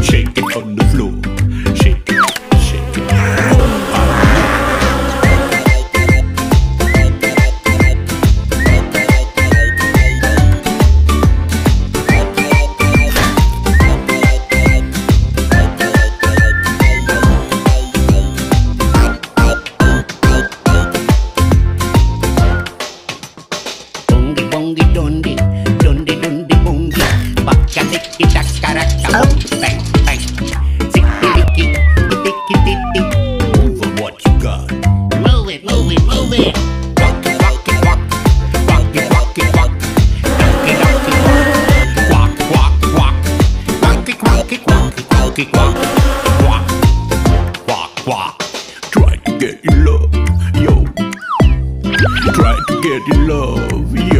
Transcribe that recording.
Shake it on the floor. Shake it, shake it. Bongi dondi, dondi dondi bongi. Baka tiki taka raka, bang bang. Tiki tiki, tiki tiki. Move on what you got. Move it, move it, move it. Walk it, walk it, walk. Walk it, walk it, walk. Ducky, ducky, walk. Walk, walk, walk. Walk it, walk it, walk it, walk it, walk. Walk, walk, walk. Try to get in love, yo. Try to get in love, yo.